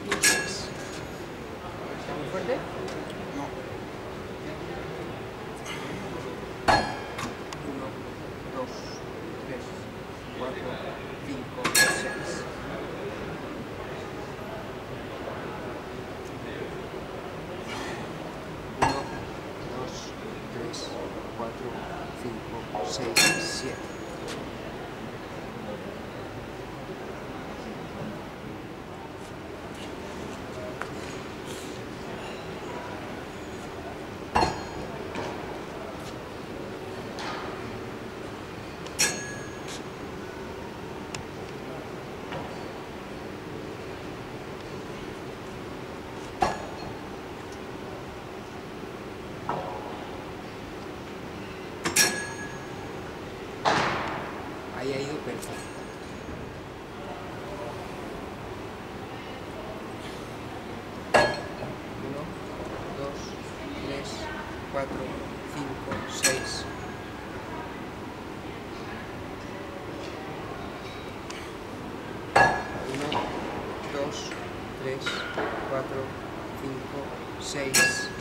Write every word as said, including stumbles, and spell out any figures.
seis. ¿Está muy fuerte? No. uno, dos, tres, cuatro, cinco, seis. uno, dos, tres, cuatro, cinco, seis, siete. Ahí ha ido perfecto. uno, dos, tres, cuatro, cinco, seis. uno, dos, tres, cuatro, cinco, seis.